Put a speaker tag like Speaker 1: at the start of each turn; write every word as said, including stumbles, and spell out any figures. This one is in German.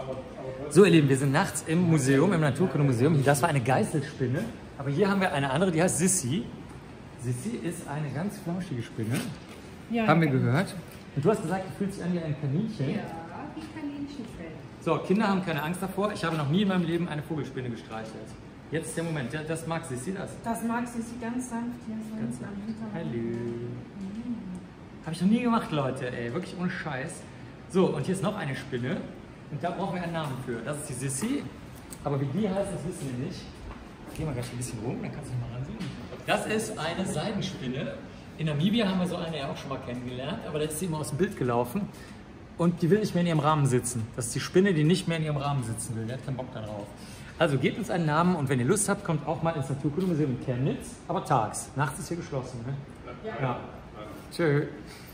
Speaker 1: So ihr Lieben, wir sind nachts im Museum, im Naturkundemuseum. Das war eine Geißelspinne, aber hier haben wir eine andere, die heißt Sissi. Sissi ist eine ganz flauschige Spinne, ja, haben wir gehört. Und du hast gesagt, du fühlst dich an wie ein Kaninchen.
Speaker 2: Ja, wie Kaninchenfell.
Speaker 1: So, Kinder haben keine Angst davor. Ich habe noch nie in meinem Leben eine Vogelspinne gestreichelt. Jetzt ist der Moment, das mag Sissi das.
Speaker 2: Das mag Sissi ganz sanft hier so
Speaker 1: ganz
Speaker 2: am Hintergrund.
Speaker 1: Hallo. Mhm. Habe ich noch nie gemacht, Leute, ey, wirklich ohne Scheiß. So, und hier ist noch eine Spinne. Und da brauchen wir einen Namen für. Das ist die Sissi. Aber wie die heißt, das wissen wir nicht. Geh mal gleich ein bisschen rum, dann kannst du dich mal ransehen. Das ist eine Seidenspinne. In Namibia haben wir so eine ja auch schon mal kennengelernt, aber da ist sie immer aus dem Bild gelaufen. Und die will nicht mehr in ihrem Rahmen sitzen. Das ist die Spinne, die nicht mehr in ihrem Rahmen sitzen will. Die hat keinen Bock darauf. Also gebt uns einen Namen und wenn ihr Lust habt, kommt auch mal ins Naturkundemuseum in Chemnitz. Aber tags. Nachts ist hier geschlossen. Ne? Ja. ja. Tschö.